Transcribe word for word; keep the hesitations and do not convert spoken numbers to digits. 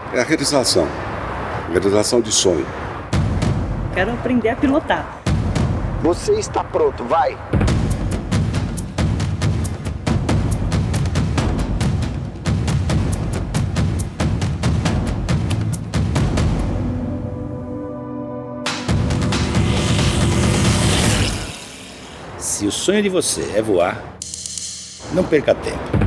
É a realização. Realização de sonho. Quero aprender a pilotar. Você está pronto, vai! Se o sonho de você é voar, não perca tempo.